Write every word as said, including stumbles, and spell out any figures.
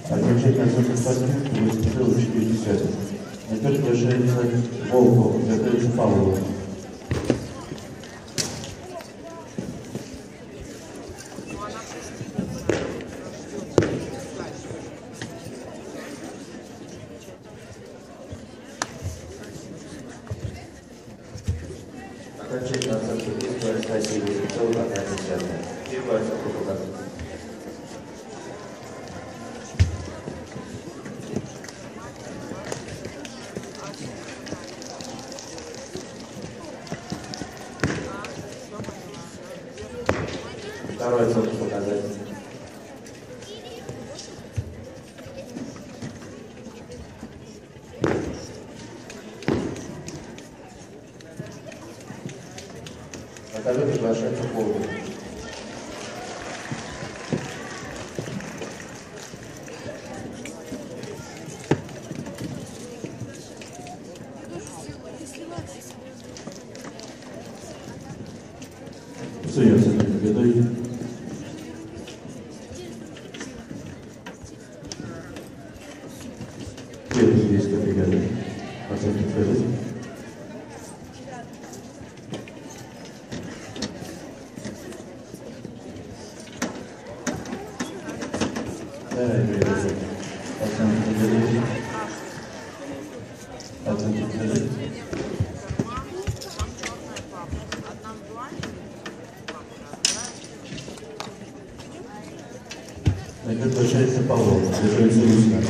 Окончательно сопоставление выступил четыре. Теперь приглашается Волков, готовится Павлова. Окончательно сопоставление стадии выступил одна десятая. Первая сопоставление. Второй центр показатель. На ковер приглашается Волков. Суется на победой. Первый судейская бригада. Оценки скажите. Вторая бригада. Оценки скажите. Оценки скажите. Приглашается Павлов, готовится Руслан.